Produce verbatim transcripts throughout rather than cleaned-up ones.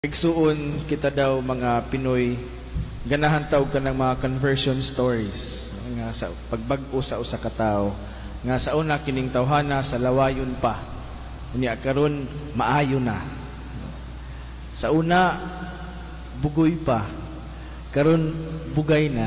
Igsuon kita daw mga Pinoy, ganahan taw ka ng mga conversion stories nga sa pagbag-o sa usa ka tawo nga sa una kining tawhana sa lawayon pa unya karon maayo na, sa una bugoy pa karon bugay na.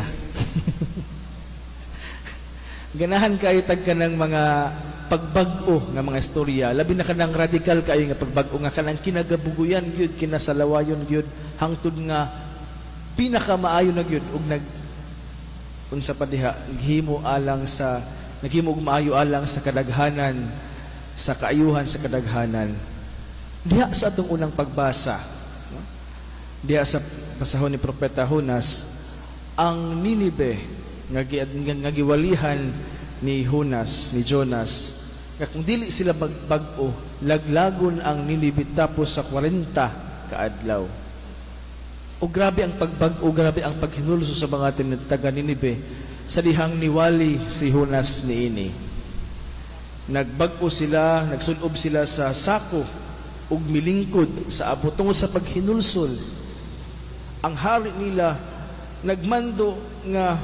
Ganahan kayo tag ka ng mga pagbag-o nga mga istorya, labi na kanang radikal kayo nga pagbag-o nga kanang kinagabuguyan gyud kinasalawayon gyud hangtod nga pinakamaayo na gyud ug nag unsa pa diha naghimo alang sa naghimo og maayo alang sa kadaghanan sa kaayuhan sa kadaghanan. Diha sa atong unang pagbasa, no? Diha sa basahon ni propeta Jonas, ang Ninive nga nga giwalihan ni Jonas, ni Jonas, nga kung dili sila bagbag-o, laglagon ang Ninive tapos sa kwarenta kaadlaw. O grabe ang pagbag-o, grabe ang paghinulso sa mga taga Ninive sa dihang niwali si Jonas niini. Nagbag-o sila, nagsulob sila sa sako ug milingkod sa abot tungod sa paghinulsol. Ang hari nila nagmando nga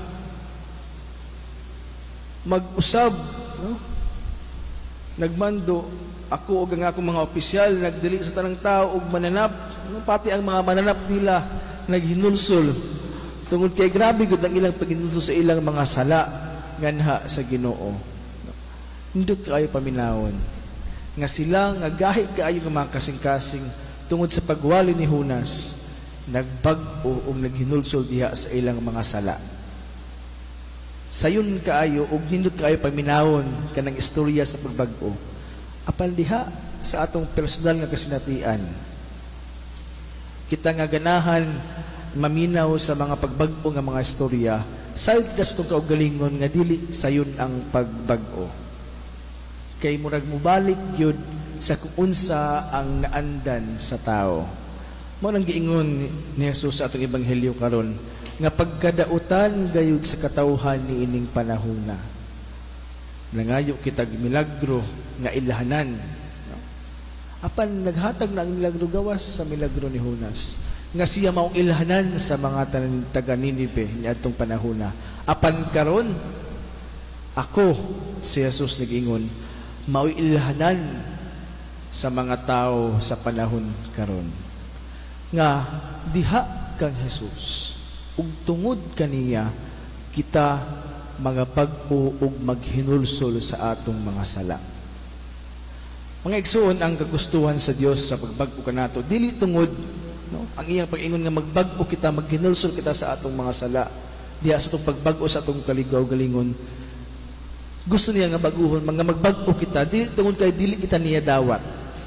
mag-usab, no? Nagmando ako ug ang akong mga opisyal nagdili sa tanang tao ug mananap, no? Pati ang mga mananap nila naghinulsol tungod kay grabe gud ang ilang paghinulsol sa ilang mga sala nganha sa Ginoo. Hindot kayo paminawon nga sila nga gahi kaayo nga mga kasing-kasing tungod sa pagwali ni Jonas, nagbag-o ug naghinulsol diha sa ilang mga sala. Sayon kaayo ug nindot kaayo paminawon kanang istorya sa pagbag-o. Apan diha sa atong personal nga kasinatian, kita nga ganahan maminaw sa mga pagbag-o nga mga istorya, sayod ka sa itong kaugalingon nga dili sayon ang pagbag-o. Kay murag mubalik yun sa kung unsa ang naandan sa tao. Mao nang giingon ni Jesus sa atong ebanghelyo karon, nga pagkadautan gayud sa katawhan ni ining panahona. Nangayo kitag milagro nga ilhanan. No? Apan naghatag na ang milagro gawas sa milagro ni Jonas, nga siya maong ilhanan sa mga taga Ninive ni atong panahona. Apan karon ako si Jesus nag-ingon, mao'y ilhanan sa mga tao sa panahon karon. Nga diha kang Jesus, ug tungod kaniya kita mga bag-o ug maghinulsol sa atong mga sala. Mga igsoon, ang kagustuhan sa Dios sa pagbag-o kanato dili tungod, no, ang iyang pag-ingon nga magbag-o kita, maghinulsol kita sa atong mga sala diha sa atong pagbag-o sa atong kaligaw-galingon. Gusto niya nga baguhon mga magbag-o kita dili tungod kay dili kita niya dawat.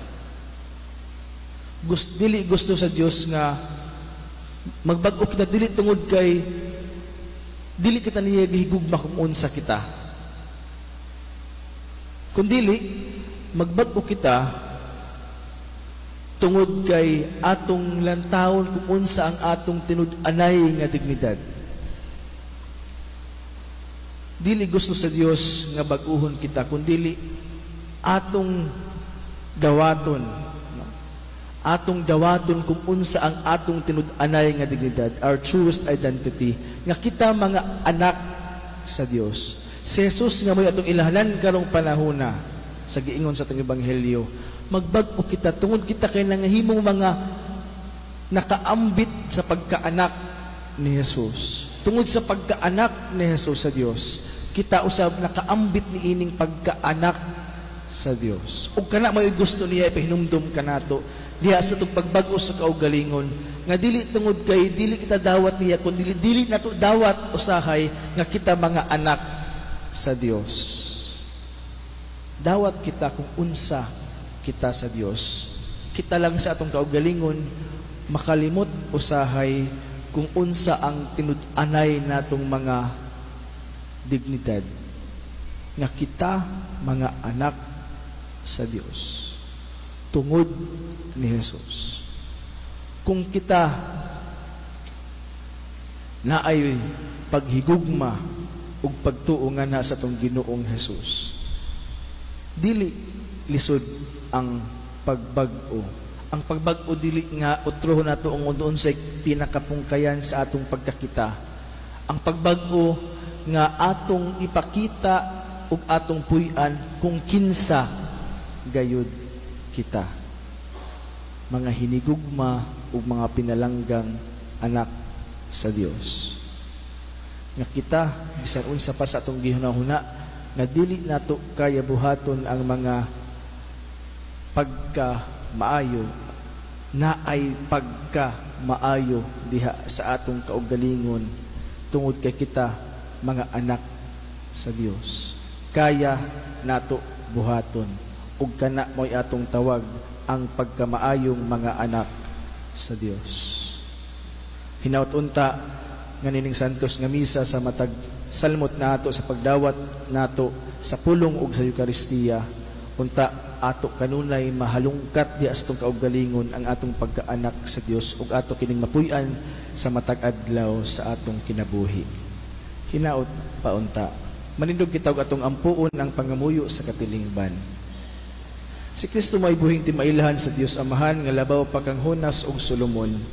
Gusto dili gusto sa Dios nga magbag-o kita dili tungod kay dili kita niya gihigugma kung unsa kita, kundili magbag-o kita tungod kay atong lantawon kung unsa ang atong tinud-anay nga dignidad. Dili gusto sa Dios nga bag-uhon kita kundili atong dawaton, atong dawaton kung unsa ang atong tinud-anay nga dignidad, our truest identity, nga kita mga anak sa Dios. Si Jesus nga mo'y atong ilhanan karong panahona sa giingon sa atong ebanghelyo, magbag-o kita tungod kita kay nangahimong mga nakaambit sa pagkaanak ni Jesus. Tungod sa pagkaanak ni Jesus sa Dios, kita usab nakaambit ni ining pagkaanak sa Dios. Ug kana may gusto niya ipahinumdum kanato diha sa itong pagbag-o sa kaugalingon, nga dili tungod kay dili kita dawat niya, kundi dili, dili nato dawat usahay nga kita mga anak sa Dios. Dawat kita kung unsa kita sa Dios. Kita lang sa atong kaugalingon makalimot usahay kung unsa ang tinud-anay natong mga dignidad, nga kita mga anak sa Dios tungod ni Jesus. Kung kita na ay paghigugma ug pagtuo nga na sa tong Ginoong Jesus, dili lisod ang pagbag-o ang pagbag-o dili nga utrohon nato ang unsay pinakapungkayan sa atong pagkakita. Ang pagbag-o nga atong ipakita ug atong puy-an kung kinsa gayud kita. Mga hinigugma ug mga pinalanggang anak sa Dios. Nga kita bisan unsa pa sa atong gihunahuna nga dili nato kaya buhaton ang mga pagka maayo na ay pagka maayo diha sa atong kaugalingon tungod kay kita mga anak sa Dios. Kaya nato buhaton ug kana mo'y atong tawag ang pagkamaayong mga anak sa Dios. Hinaut unta nga nining santos nga misa sa matag salmot nato sa pagdawat nato sa pulong ug sa Eucharistia unta ato kanunay mahalungkat di astong kaugalingon ang atong pagkaanak sa Dios ug ato kining mapuy-an sa matag adlaw sa atong kinabuhi. Hinaot paunta manindog kita og atong ampuon ang pangamuyo sa katilingban. Si Kristo may buhing timailahan sa Dios Amahan nga labaw pa kang Jonas ug Solomon.